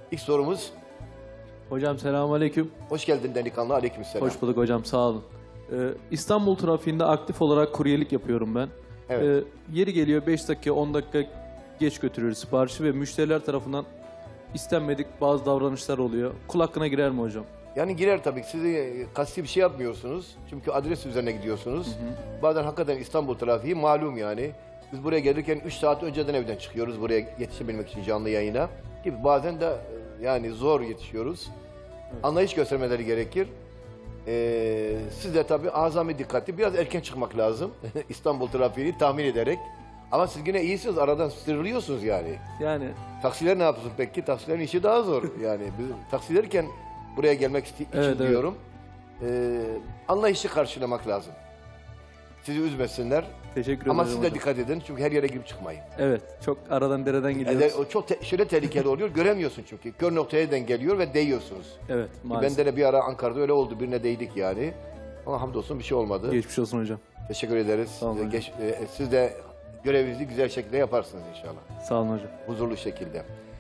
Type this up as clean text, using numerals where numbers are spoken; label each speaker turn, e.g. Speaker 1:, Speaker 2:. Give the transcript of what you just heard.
Speaker 1: İlk sorumuz,
Speaker 2: Hocam selamünaleyküm.
Speaker 1: hoş geldin delikanlı, aleykümselam.
Speaker 2: Hoş bulduk hocam, sağ olun. İstanbul trafiğinde aktif olarak kuryelik yapıyorum ben.
Speaker 1: Evet.
Speaker 2: Yeri geliyor 5 dakika 10 dakika geç götürüyoruz siparişi ve müşteriler tarafından istenmedik bazı davranışlar oluyor. Kul hakkına girer mi hocam?
Speaker 1: Yani girer tabii ki. Siz kasti bir şey yapmıyorsunuz. Çünkü adres üzerine gidiyorsunuz. Bazen hakikaten İstanbul trafiği malum yani. Biz buraya gelirken 3 saat önceden evden çıkıyoruz buraya yetişebilmek için canlı yayına. Gibi bazen de yani zor yetişiyoruz. Anlayış göstermeleri gerekir. Siz de tabii azami dikkatli, biraz erken çıkmak lazım. İstanbul trafiğini tahmin ederek. Ama siz yine iyisiniz, aradan sıyrılıyorsunuz yani.
Speaker 2: Yani
Speaker 1: Taksiler ne yapıyorsun peki? Taksilerin işi daha zor yani. Biz taksilerken buraya gelmek için
Speaker 2: Evet, evet.
Speaker 1: diyorum. Anlayışlı karşılamak lazım. Sizi üzmesinler.
Speaker 2: teşekkür ederim
Speaker 1: Ama siz de
Speaker 2: hocam.
Speaker 1: dikkat edin çünkü her yere girip çıkmayın.
Speaker 2: Evet, çok aradan dereden gidiyoruz.
Speaker 1: O çok şöyle tehlikeli oluyor, göremiyorsun çünkü. Kör noktaya geliyor ve değiyorsunuz.
Speaker 2: Evet, maalesef.
Speaker 1: Bende de bir ara Ankara'da öyle oldu, birine değdik yani. Ama hamdolsun bir şey olmadı.
Speaker 2: Geçmiş olsun hocam.
Speaker 1: Teşekkür ederiz.
Speaker 2: Sağ olun hocam.
Speaker 1: Siz de görevinizi güzel şekilde yaparsınız inşallah.
Speaker 2: Sağ olun hocam.
Speaker 1: Huzurlu şekilde.